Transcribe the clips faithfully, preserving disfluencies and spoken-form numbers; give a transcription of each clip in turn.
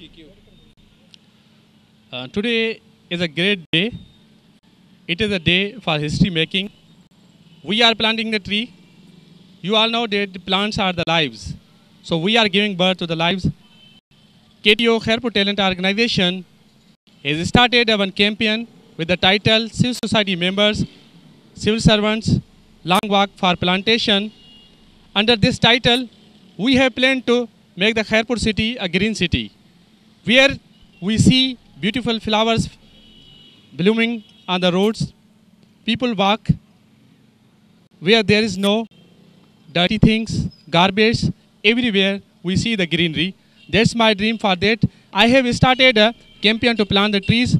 Uh, today is a great day. It is a day for history making. We are planting the tree. You all know that the plants are the lives. So we are giving birth to the lives. K T O Khairpur Talent Organization has started a one campaign with the title Civil Society Members, Civil Servants, Long Walk for Plantation. Under this title, we have planned to make the Khairpur city a green city, where we see beautiful flowers blooming on the roads. People walk where there is no dirty things, garbage. Everywhere we see the greenery. That's my dream. For that, I have started a campaign to plant the trees.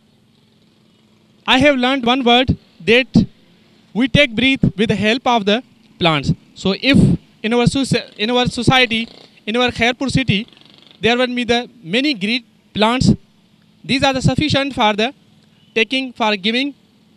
I have learned one word, that we take breath with the help of the plants. So if in our, in our society, in our Khairpur city, there will be the many green plants. These are the sufficient for the taking, for giving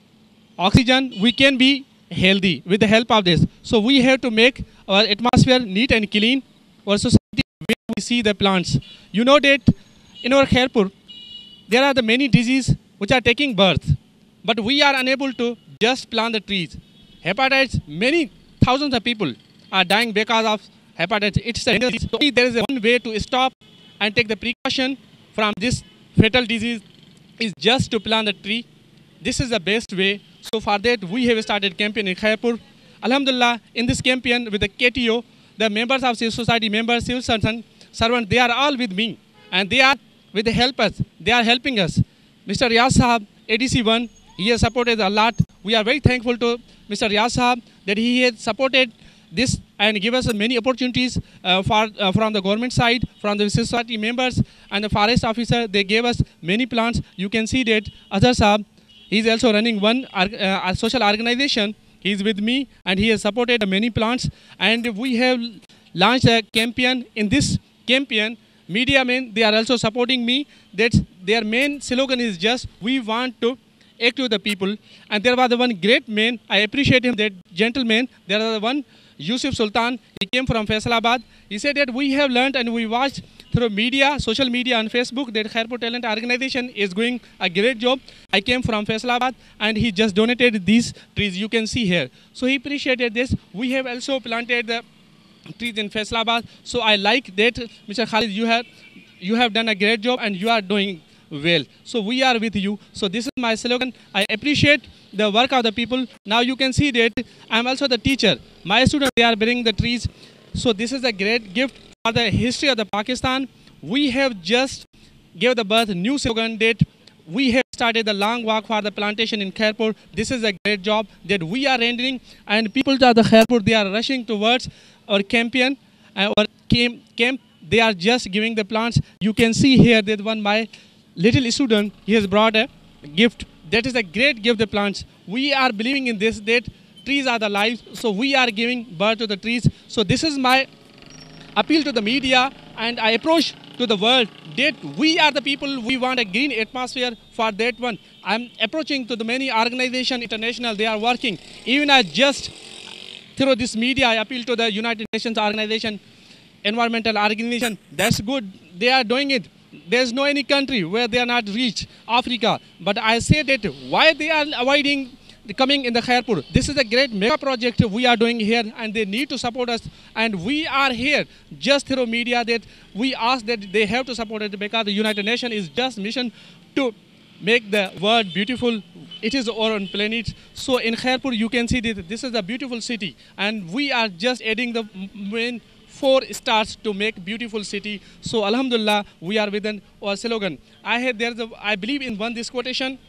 oxygen. We can be healthy with the help of this. So we have to make our atmosphere neat and clean. Our society where we see the plants. You know that in our Khairpur, there are the many diseases which are taking birth, but we are unable to just plant the trees. Hepatitis, many thousands of people are dying because of hepatitis. It's a dangerous disease. So there is a one way to stop and take the precaution from this fatal disease is just to plant the tree. This is the best way. So for that, we have started campaign in Khairpur. Alhamdulillah, in this campaign with the K T O, the members of civil society, members, civil servants, they are all with me. And they are with the helpers. They are helping us. Mister Riyaz Sahab, A D C one, he has supported a lot. We are very thankful to Mister Riyaz Sahab that he has supported this and give us many opportunities uh, for, uh, from the government side, from the civil society members and the forest officer. They gave us many plants. You can see that Azhar Sahab, he is also running one uh, social organization. He is with me and he has supported many plants. And we have launched a campaign. In this campaign, media men, they are also supporting me. That their main slogan is just, we want to act with the people. And there was the one great man, I appreciate him, that gentleman. There was the one, Yusuf Sultan, he came from Faisalabad. He said that we have learned and we watched through media, social media and Facebook that Khairpur Talent Organization is doing a great job. I came from Faisalabad and he just donated these trees you can see here. So he appreciated this. We have also planted the trees in Faisalabad. So I like that, Mister Khalid, you have, you have done a great job and you are doing well. So we are with you. So this is my slogan. I appreciate the work of the people. Now you can see that I am also the teacher. My students, they are bringing the trees. So this is a great gift for the history of the Pakistan. We have just gave the birth new slogan that we have started the long walk for the plantation in Khairpur. This is a great job that we are rendering, and people of the Khairpur, they are rushing towards our campaign, uh, our camp, camp. They are just giving the plants. You can see here that one my little student, he has brought a gift. That is a great gift, the plants. We are believing in this, that trees are the lives. So we are giving birth to the trees. So this is my appeal to the media, and I approach to the world that we are the people, we want a green atmosphere for that one. I'm approaching to the many organizations, international, they are working. Even I just, through this media, I appeal to the United Nations organization, environmental organization. That's good, they are doing it. There's no any country where they are not reached, Africa. But I say that why they are avoiding coming in the Khairpur. This is a great mega project we are doing here, and they need to support us. And we are here just through media that we ask that they have to support it, because the United Nations is just mission to make the world beautiful. It is our own planet. So in Khairpur you can see that this is a beautiful city, and we are just adding the main four stars to make beautiful city. So Alhamdulillah, we are within our slogan. I had there's a, I believe in one this quotation.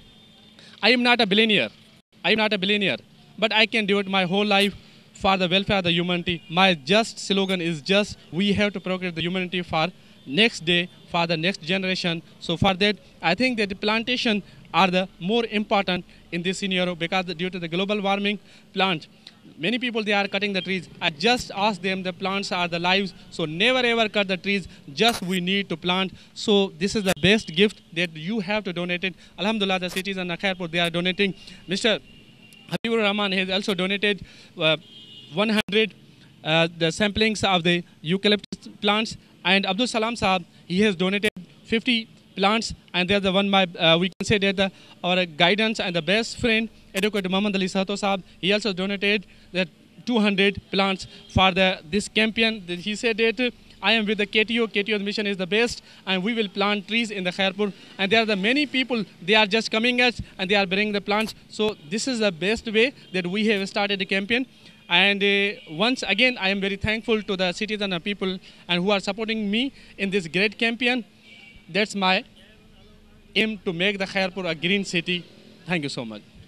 I am not a billionaire. I am not a billionaire, but I can devote my whole life for the welfare of the humanity. My just slogan is just, we have to progress the humanity for next day, for the next generation. So for that, I think that the plantation are the more important in this scenario, because due to the global warming, plant. Many people, they are cutting the trees. I just ask them, the plants are the lives. So never ever cut the trees. Just we need to plant. So this is the best gift that you have to donate it. Alhamdulillah, the cities and Khairpur, they are donating. Mister Habibur Rahman has also donated uh, one hundred uh, the samplings of the eucalyptus plants. And Abdul Salam Saab, he has donated fifty plants, and there's the one my uh, we can say that the, our guidance and the best friend, Educator Muhammad Ali Sato Saab, he also donated that two hundred plants for the this campaign. He said that uh, I am with the K T O. K T O mission is the best, and we will plant trees in the Khairpur. And there are the many people, they are just coming us and they are bringing the plants. So this is the best way that we have started the campaign. And uh, once again, I am very thankful to the citizens and people and who are supporting me in this great campaign. That's my aim, to make the Khairpur a green city. Thank you so much.